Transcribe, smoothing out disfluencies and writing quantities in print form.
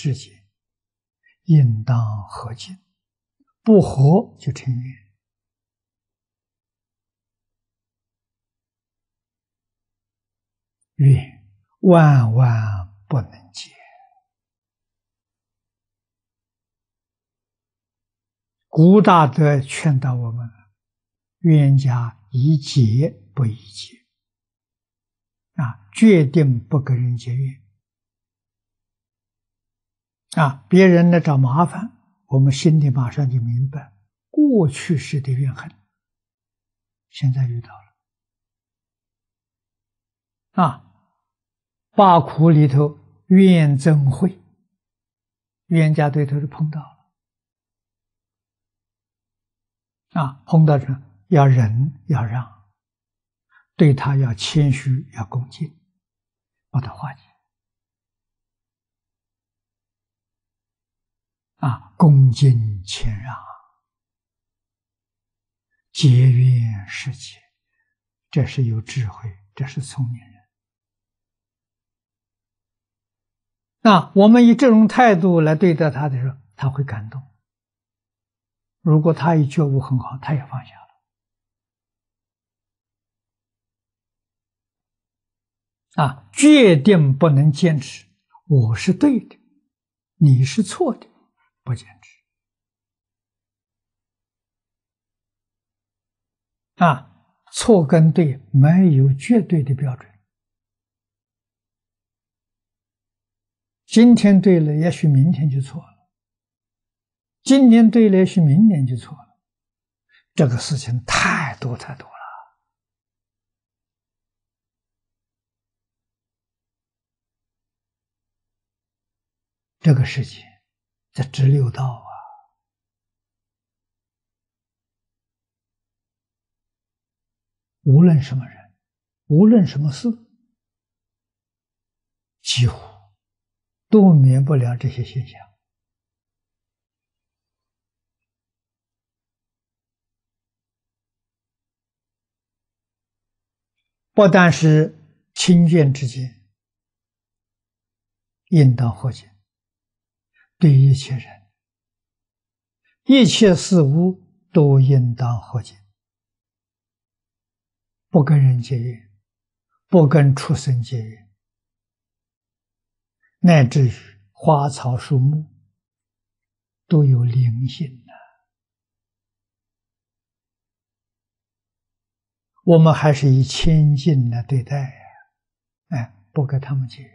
之间，应当和敬，不和就成怨。怨万万不能结。古大德劝导我们：冤家宜结不宜结，决定不跟人结怨。别人来找麻烦，我们心里马上就明白过去世的怨恨，现在遇到了。八苦里头怨憎会，冤家对头是碰到了。碰到这要忍要让，对他要谦虚要恭敬，把它化解。恭敬谦让，结怨释结，这是有智慧，这是聪明人。我们以这种态度来对待他的时候，他会感动。如果他一觉悟很好，他也放下了。决定不能坚持，我是对的，你是错的，不坚持。错跟对没有绝对的标准。今天对了，也许明天就错了；今年对了，也许明年就错了。这个事情太多太多了。这个世界在直六道无论什么人，无论什么事，几乎都免不了这些现象。不但是亲眷之间应当和解，对一切人、一切事物都应当和解，不跟人结怨，不跟畜生结怨，乃至于花草树木都有灵性的。我们还是以谦敬来对待不跟他们结怨。